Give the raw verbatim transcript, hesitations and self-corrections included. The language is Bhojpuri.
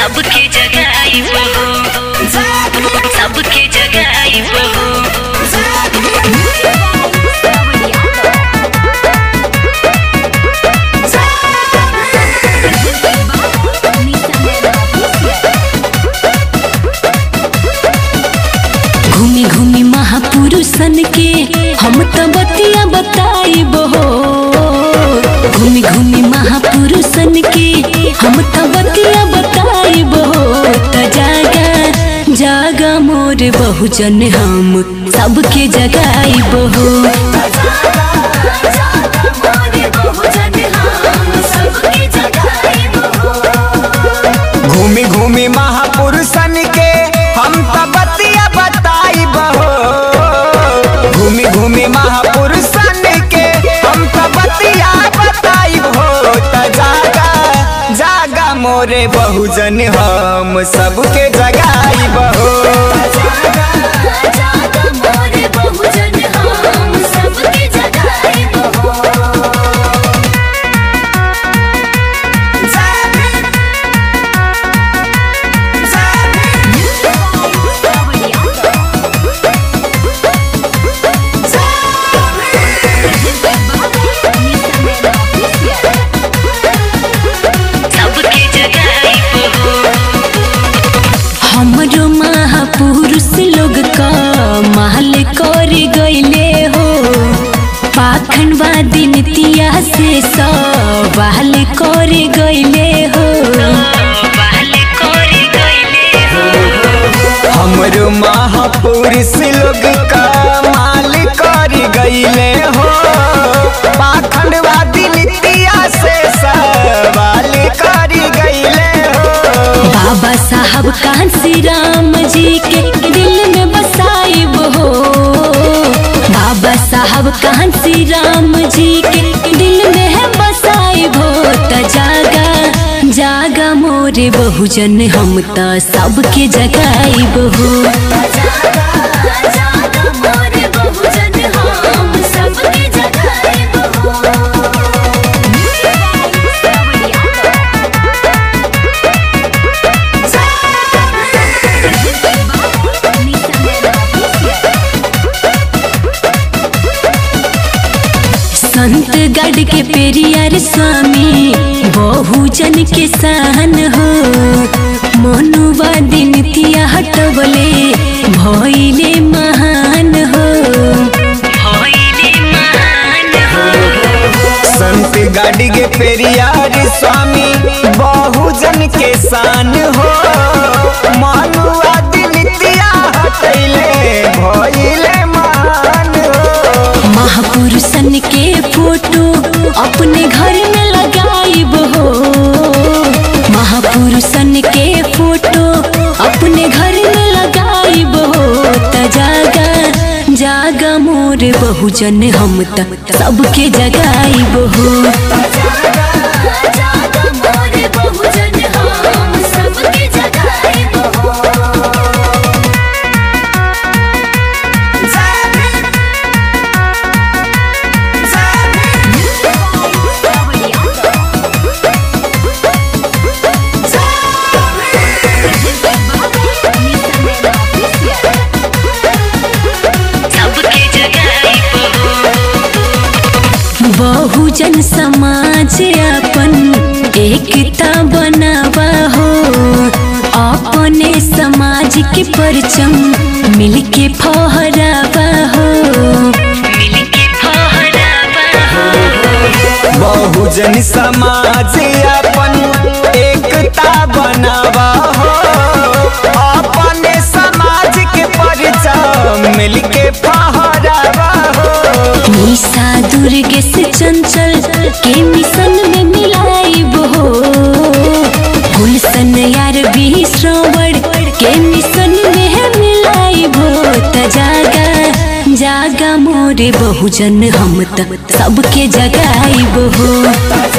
सबके जगाई बहो, सबके जगाई बहो। घूमी घूमी महापुरुषन के हम तो बतिया बताई बहो, घूमी घूमी महापुरुषन के हम तो बतिया बताई बहो। त जागा जागा मोर बहुजन हम सबके जगाई बहो। घूमी घूमी महापुरुषन के हम तो बतिया बताई बहो, घूमी घूमी महापुरुषन के हम तो बतिया बताई बहो। त जागा जागा मोरे बहुजन हम सबके जगाई बहो। हमरो महापुरुष लोग का महल कर गईले हो, पाखंडवादी नीतिया से सवाल कर गईले हो। हमरो महापुरुष लोग का माल कर गईले हो, पाखंडवादी नीतिया से सवाल कर गईले हो। बाबा साहब कांसी राम जी के दिल में बसाई बहो, बाबा साहब कांसी राम जी के दिल में है बसाई बहो। त जागा जागा मोरे बहुजन हम त सबके जगाई बहो। संत गढ़ के पेरियार स्वामी बहुजन के शान हो, मनुवादी नीतिया हटवले भइले महान हो, भइले महान हो। संत गढ़ के पेरियार स्वामी बहुजन के शान हो, मनुवादी नीतिया हटैले भइले महान हो। महापुरुषन के फोटो अपने घर में लगाई बहो, महापुरुषन के फोटो अपने घर में लगाई बहो। त जागा जागा मोर बहुजन हम त सबके जगाई बहो। बहुजन समाज अपन एकता बनावा हो, अपने समाज के परचम मिलके फहरावा हो, मिलके फहरावा हो। बहुजन समाज अपन एकता बनावा हो, अपने समाज के परचम मिलके फहरावा हो। निशा दुर्गेश चंचल के मिशन में मिलाई बहो, गुलशन यार भी श्रवण के मिशन में है मिलाई बहो। त जागा जागा मोरे बहुजन हम त सबके जगाई बहो।